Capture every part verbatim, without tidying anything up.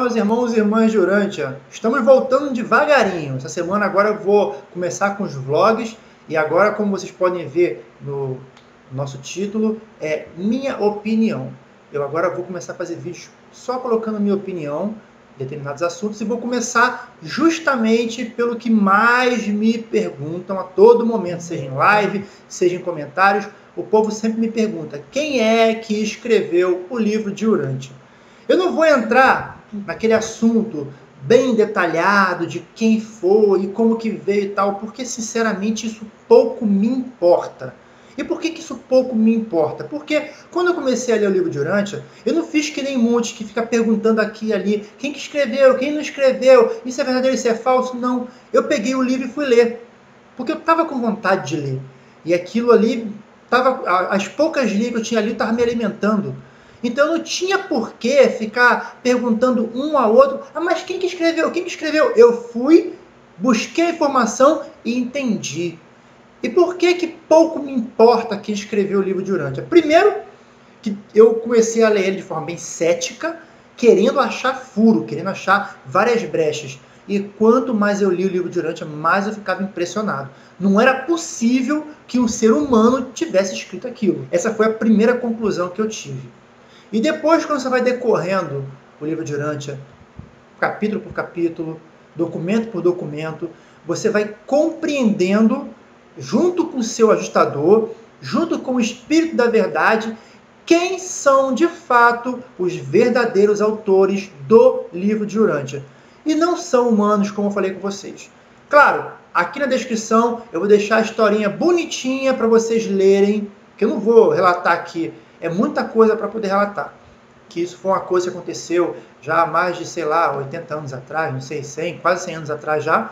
meus irmãos e irmãs de Urântia. Estamos voltando devagarinho. Essa semana agora eu vou começar com os vlogs. E agora, como vocês podem ver no nosso título, é minha opinião. Eu agora vou começar a fazer vídeos só colocando minha opinião em determinados assuntos. E vou começar justamente pelo que mais me perguntam a todo momento. Seja em live, seja em comentários. O povo sempre me pergunta: quem é que escreveu o livro de Urântia? Eu não vou entrar naquele assunto bem detalhado de quem foi e como que veio e tal, porque sinceramente isso pouco me importa. E por que que isso pouco me importa? Porque quando eu comecei a ler o livro de Urântia, eu não fiz que nem muitos que fica perguntando aqui e ali, quem que escreveu, quem não escreveu, isso é verdadeiro, isso é falso. Não, eu peguei o livro e fui ler, porque eu estava com vontade de ler. E aquilo ali, tava, as poucas linhas que eu tinha ali, estava me alimentando. Então eu não tinha por que ficar perguntando um ao outro, ah, mas quem que escreveu? Quem que escreveu? Eu fui, busquei a informação e entendi. E por que que pouco me importa quem escreveu o livro de Urântia? Primeiro, que eu comecei a ler ele de forma bem cética, querendo achar furo, querendo achar várias brechas. E quanto mais eu li o livro de Urântia, mais eu ficava impressionado. Não era possível que um ser humano tivesse escrito aquilo. Essa foi a primeira conclusão que eu tive. E depois, quando você vai decorrendo o livro de Urântia, capítulo por capítulo, documento por documento, você vai compreendendo, junto com o seu ajustador, junto com o Espírito da Verdade, quem são de fato os verdadeiros autores do livro de Urântia. E não são humanos, como eu falei com vocês. Claro, aqui na descrição eu vou deixar a historinha bonitinha para vocês lerem, que eu não vou relatar aqui. É muita coisa para poder relatar. Que isso foi uma coisa que aconteceu já há mais de, sei lá, oitenta anos atrás, não sei, cem, quase cem anos atrás já.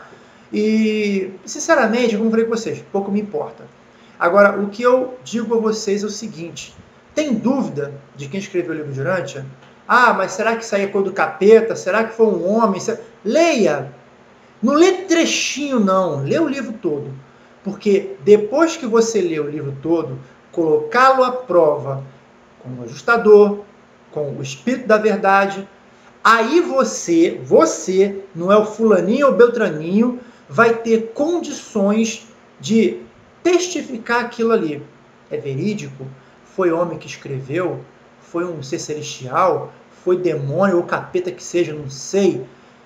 E, sinceramente, como eu falei com vocês, pouco me importa. Agora, o que eu digo a vocês é o seguinte: tem dúvida de quem escreveu o livro de Urântia? Ah, mas será que isso aí é coisa do capeta? Será que foi um homem? Leia! Não lê trechinho, não. Lê o livro todo. Porque depois que você lê o livro todo, colocá-lo à prova com o ajustador, com o Espírito da Verdade, aí você, você, não é o fulaninho ou beltraninho, vai ter condições de testificar aquilo ali. É verídico? Foi homem que escreveu? Foi um ser celestial? Foi demônio ou capeta que seja? Não sei.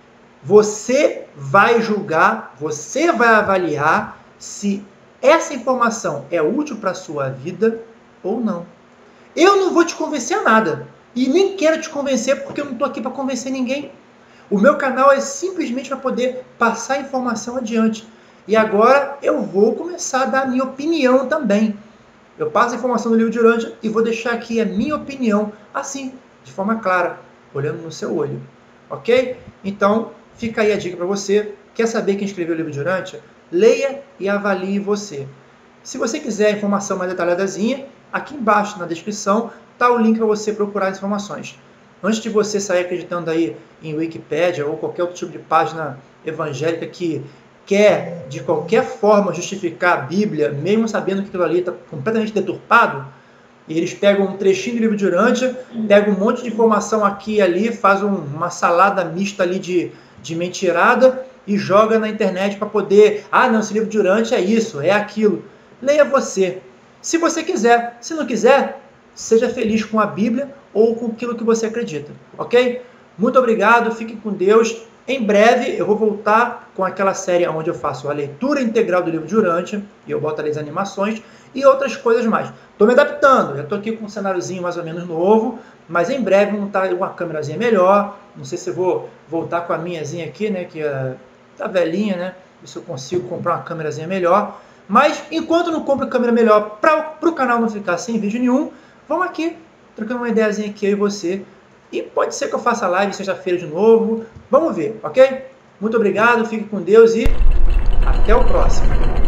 Você vai julgar, você vai avaliar se essa informação é útil para a sua vida ou não. Eu não vou te convencer a nada. E nem quero te convencer porque eu não estou aqui para convencer ninguém. O meu canal é simplesmente para poder passar a informação adiante. E agora eu vou começar a dar a minha opinião também. Eu passo a informação do livro de Urântia e vou deixar aqui a minha opinião, assim, de forma clara, olhando no seu olho. Ok? Então, fica aí a dica para você. Quer saber quem escreveu o livro de Urântia? Leia e avalie você. Se você quiser informação mais detalhadazinha, aqui embaixo na descrição está o link para você procurar as informações. Antes de você sair acreditando aí em Wikipédia ou qualquer outro tipo de página evangélica que quer de qualquer forma justificar a Bíblia, mesmo sabendo que aquilo ali está completamente deturpado, e eles pegam um trechinho do livro de Urântia, pegam um monte de informação aqui e ali, fazem uma salada mista ali de, de mentirada e joga na internet para poder, ah não, esse livro de Urântia é isso, é aquilo. Leia você. Se você quiser. Se não quiser, seja feliz com a Bíblia ou com aquilo que você acredita. Ok? Muito obrigado, fique com Deus. Em breve eu vou voltar com aquela série onde eu faço a leitura integral do livro de Urântia, e eu boto ali as animações e outras coisas mais. Estou me adaptando, já estou aqui com um cenáriozinho mais ou menos novo, mas em breve vou montar uma câmerazinha melhor. Não sei se eu vou voltar com a minhazinha aqui, né, que é, tá velhinha, né? Se eu consigo comprar uma câmerazinha melhor. Mas, enquanto não compro câmera melhor para o canal não ficar sem vídeo nenhum, vamos aqui, trocando uma ideiazinha aqui, eu e você. E pode ser que eu faça live sexta-feira de novo. Vamos ver, ok? Muito obrigado, fique com Deus e até o próximo.